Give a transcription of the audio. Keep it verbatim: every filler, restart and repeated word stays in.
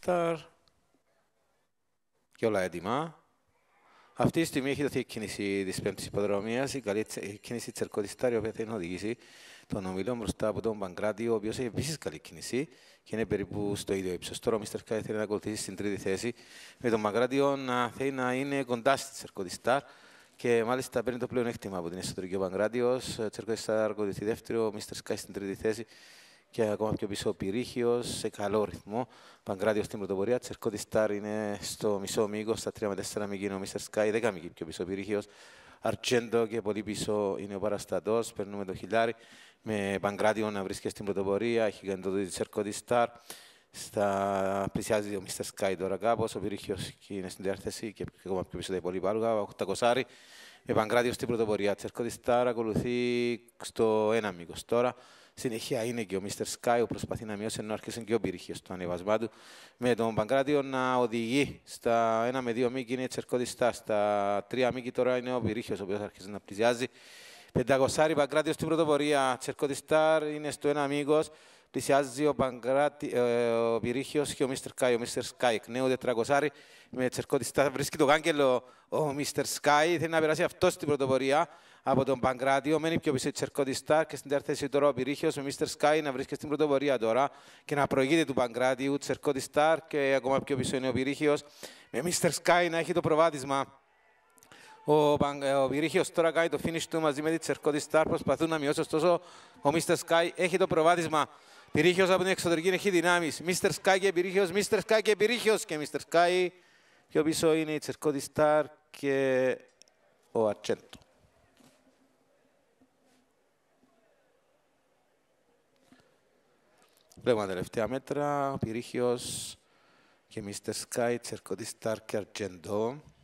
Star και όλα έτοιμα. Αυτή τη στιγμή έχει δοθεί η κίνηση της πέμπτης υποδρομίας, η καλή κίνηση της Cerco di Star, η οποία θα οδηγήσει τον ομιλό μπροστά από τον Παγκράτιο, ο οποίος έχει επίσης καλή κίνηση και είναι περίπου στο ίδιο ύψος. Τώρα ο μίστερ Sky θέλει να ακολουθήσει στην τρίτη θέση, με τον Παγκράτιο να θέλει να είναι κοντά στη Cerco di Star και μάλιστα παίρνει το πλεονέκτημα από την εσωτερική ο Παγκράτιος. Cerco di Star ακολουθεί δεύτερο, ο μίστερ Sky στην τρίτη θέση και ακόμα πιο πίσω ο Πυρίχιος σε καλό ρυθμό. Παγκράτιος στην πρωτοπορία. Cerco di Star είναι στο μισό μήκος, στα τρία με τέσσερα μήκη είναι ο μίστερ Sky, δέκα μήκη πιο πίσω ο Πυρίχιος. Αρτσέντο και πολύ πίσω είναι ο Παραστατός. Παίρνουμε το χιλιάρι με Παγκράτιο να βρίσκεται στην πρωτοπορία. Έχει κάνει το δίδυ Cerco di Star. Στα... Πλησιάζει ο μίστερ Sky τώρα κάπως. Ο Πυρίχιος είναι στην διάρθεση και ακόμα πιο πίσω τα υπόλοιπα άλογα. οκτακόσια με Παγκράτιο στην πρωτοπορία. Cerco di Star ακολουθεί στο ένα μήκος τώρα. Συνεχεία είναι και ο μίστερ Sky που προσπαθεί να μειώσει, ενώ άρχισε και ο Πυρίχιος στο ανεβασμά του. Με τον Παγκράτιο να οδηγεί στα ένα με δύο μήκη είναι η Cerco di Star. Στα τρία μήκη τώρα είναι ο Πυρίχιος, ο οποίος άρχισε να πλησιάζει. πεντακόσια Παγκράτιο στην πρωτοπορία. Cerco di Star είναι στο ένα μήκος. Πλησιάζει ο, Παγκράτη, ε, ο Πυρίχιος και ο μίστερ Sky. Ο μίστερ Sky εκ νέου τετρακόσια με Cerco di Star. Βρίσκει το κάγκελο ο μίστερ Sky. Θέλει να περάσει αυτό στην πρωτοπορία από τον Παγκράτιο. Μένει πιο πίσω η Cerco di Star και στην διάρθεση τώρα ο Πυρίχιος με μίστερ Sky να βρίσκεται στην πρωτοπορία τώρα και να προηγείται του Παγκράτιου. Cerco di Star και ακόμα πιο πίσω είναι ο Πυρίχιος με μίστερ Sky να έχει το προβάδισμα. Ο, ο Πυρίχιος τώρα κάνει το finish του μαζί με τη Cerco di Star. Προσπαθούν να μειώσουν, ωστόσο ο μίστερ Sky έχει το προβάδισμα. Πυρίχιος από την εξωτερική έχει δυνάμεις. μίστερ Sky και Πυρίχιος, μίστερ Sky και Πυρίχιος και μίστερ Sky. Πιο πίσω είναι η Cerco di Star και ο Αρτσέντο. Βλέπουμε τα τελευταία μέτρα. Πυρίχιος και μίστερ Sky, Cerco di Star και Αρτσέντο.